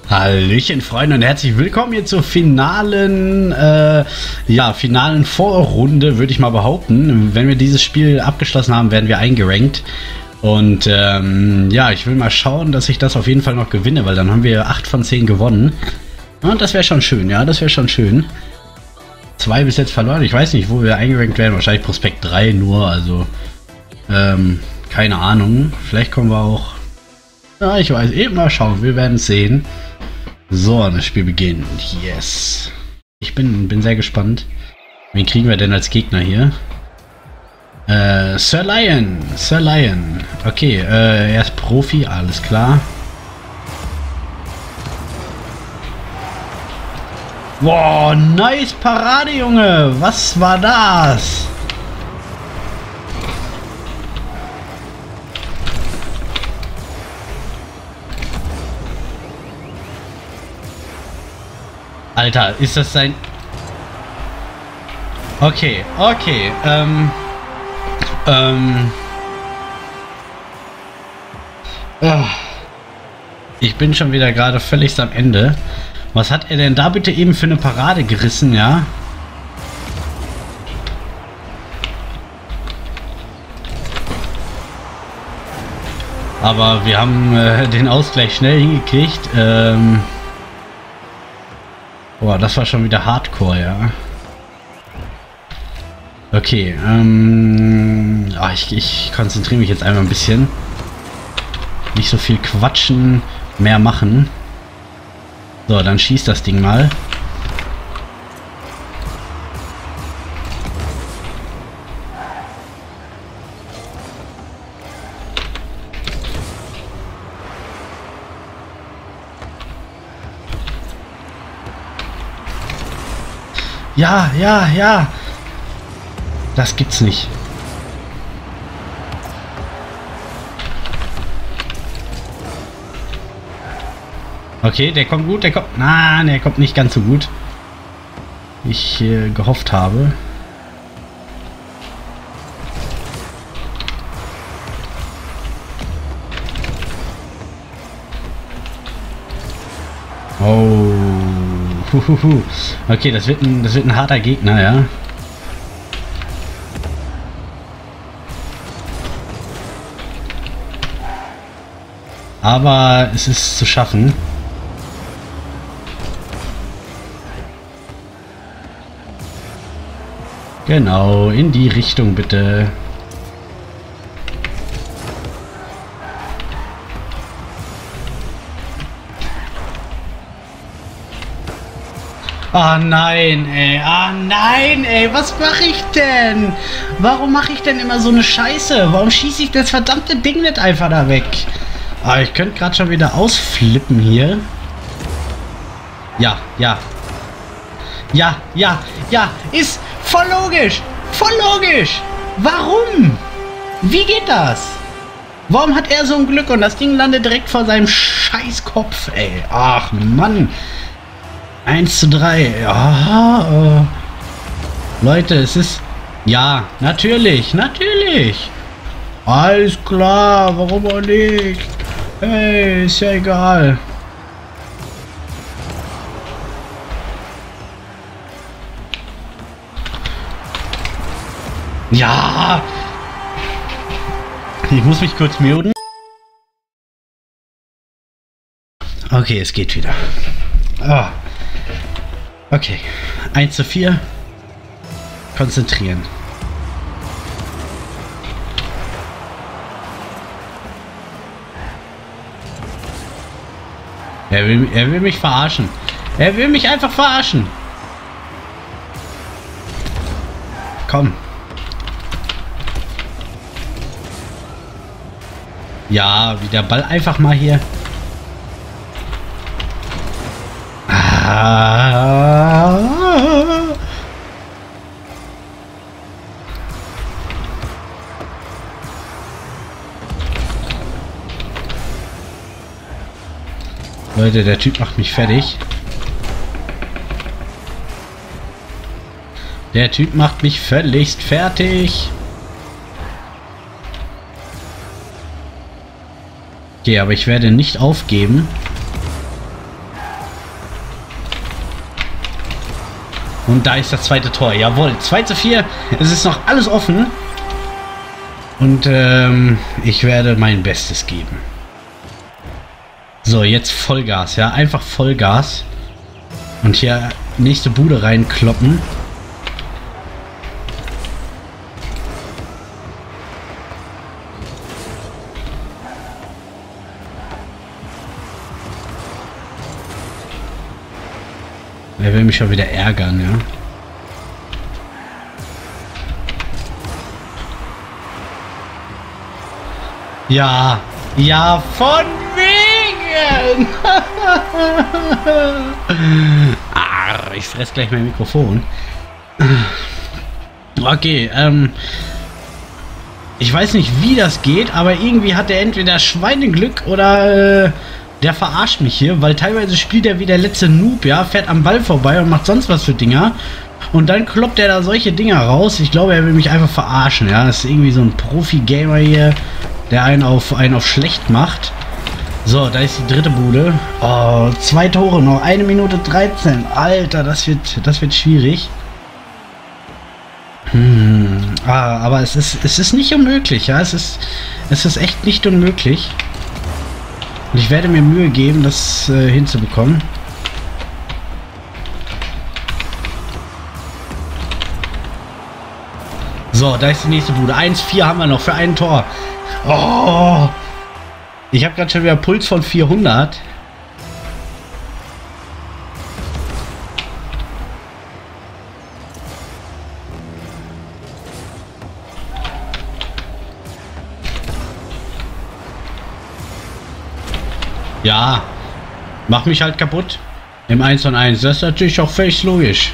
Hallöchen Freunde und herzlich willkommen hier zur finalen Vorrunde, würde ich mal behaupten. Wenn wir dieses Spiel abgeschlossen haben, werden wir eingerankt. Und ich will mal schauen, dass ich das auf jeden Fall noch gewinne, weil dann haben wir 8 von 10 gewonnen. Und das wäre schon schön, ja, das wäre schon schön. 2 bis jetzt verloren, ich weiß nicht, wo wir eingerankt werden, wahrscheinlich Prospekt 3 nur, also keine Ahnung. Vielleicht kommen wir auch, ja, ich weiß, eben mal schauen, wir werden es sehen. So, das Spiel beginnt. Yes. Ich bin sehr gespannt. Wen kriegen wir denn als Gegner hier? Sir Lion. Sir Lion. Okay, er ist Profi, alles klar. Wow, nice Parade, Junge. Was war das? Alter, ist das sein... Okay. Ich bin schon wieder gerade völlig am Ende. Was hat er denn da bitte eben für eine Parade gerissen, ja? Aber wir haben den Ausgleich schnell hingekriegt. Boah, das war schon wieder Hardcore, ja. Okay, ich konzentriere mich jetzt einmal ein bisschen. Nicht so viel quatschen, mehr machen. So, dann schießt das Ding mal. Ja. Das gibt's nicht. Okay, der kommt gut, der kommt... Nein, der kommt nicht ganz so gut, wie ich gehofft habe. Oh. Okay, das wird ein harter Gegner, ja. Aber es ist zu schaffen. Genau, in die Richtung bitte. Ah nein, ey, was mache ich denn? Warum mache ich denn immer so eine Scheiße? Warum schieße ich das verdammte Ding nicht einfach da weg? Ah, ich könnte gerade schon wieder ausflippen hier. Ja, ist voll logisch, Warum? Wie geht das? Warum hat er so ein Glück und das Ding landet direkt vor seinem Scheißkopf, ey? Ach Mann. 1:3. Ja, Leute, es ist... Ja, natürlich. Alles klar, warum auch nicht? Hey, ist ja egal. Ja! Ich muss mich kurz muten. Okay, es geht wieder. Ah. Okay, 1:4. Konzentrieren. Er will mich verarschen. Er will mich einfach verarschen. Komm. Ja, wie der Ball einfach mal hier. Leute, der Typ macht mich fertig. Der Typ macht mich völligst fertig. Okay, aber ich werde nicht aufgeben. Und da ist das zweite Tor. Jawohl, 2:4. Es ist noch alles offen. Und ich werde mein Bestes geben. So, jetzt Vollgas, ja. Einfach Vollgas. Und hier nächste Bude reinkloppen. Er will mich schon wieder ärgern, ja. Ja, ja, von wegen! Ich fress gleich mein Mikrofon. Okay, ich weiß nicht, wie das geht, aber irgendwie hat er entweder Schweineglück oder der verarscht mich hier, weil teilweise spielt er wie der letzte Noob, ja, fährt am Ball vorbei und macht sonst was für Dinger. Und dann kloppt er da solche Dinger raus. Ich glaube, er will mich einfach verarschen, ja. Das ist irgendwie so ein Profi-Gamer hier, der einen auf schlecht macht. So, da ist die dritte Bude. Oh, 2 Tore noch, 1 Minute 13. Alter, das wird schwierig. Aber es ist nicht unmöglich, ja. Es ist echt nicht unmöglich. Und ich werde mir Mühe geben, das hinzubekommen. So, da ist die nächste Bude. 1:4 haben wir noch für ein Tor. Oh! Ich habe gerade schon wieder Puls von 400. Ja, mach mich halt kaputt. Im 1:1. Das ist natürlich auch völlig logisch.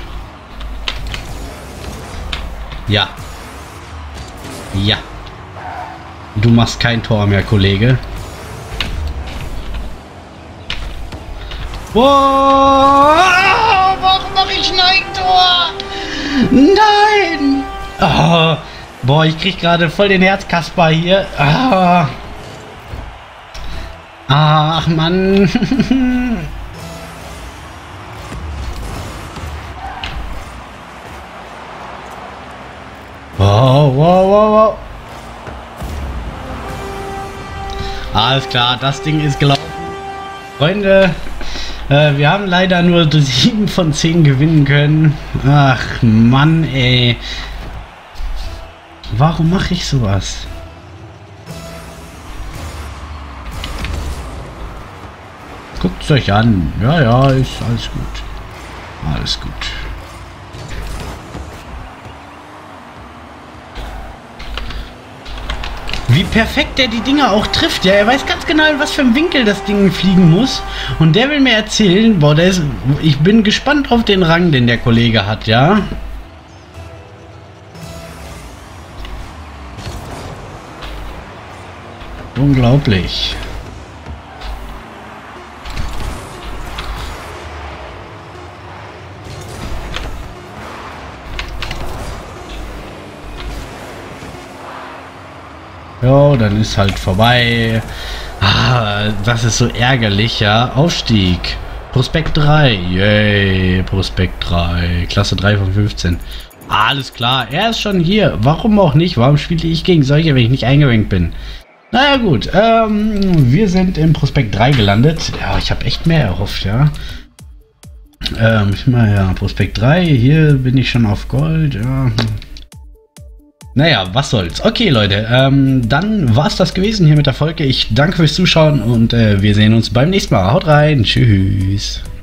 Ja. Ja. Du machst kein Tor mehr, Kollege. Wow, warum mache ich ein Eigentor? Nein! Oh, boah, ich krieg gerade voll den Herzkasper hier. Ah. Ach, Mann. Wow, wow, wow, wow. Alles klar, das Ding ist gelaufen. Freunde, wir haben leider nur 7 von 10 gewinnen können. Ach, Mann, ey. Warum mache ich sowas? Guckt es euch an. Ja, ja, ist alles gut. Alles gut. Wie perfekt der die Dinger auch trifft, ja. Er weiß ganz genau, in was für einem Winkel das Ding fliegen muss. Und der will mir erzählen, boah, ich bin gespannt auf den Rang, den der Kollege hat, ja. Unglaublich. Ja, dann ist halt vorbei. Ah, das ist so ärgerlich, ja. Aufstieg. Prospekt 3. Yay, Prospekt 3. Klasse 3 von 15. Alles klar, er ist schon hier. Warum auch nicht? Warum spiele ich gegen solche, wenn ich nicht eingewenkt bin? Naja gut, wir sind im Prospekt 3 gelandet. Ja, ich habe echt mehr erhofft, ja. Ja, Prospekt 3. Hier bin ich schon auf Gold, ja. Naja, was soll's. Okay, Leute, dann war's das gewesen hier mit der Folge. Ich danke fürs Zuschauen und wir sehen uns beim nächsten Mal. Haut rein, tschüss.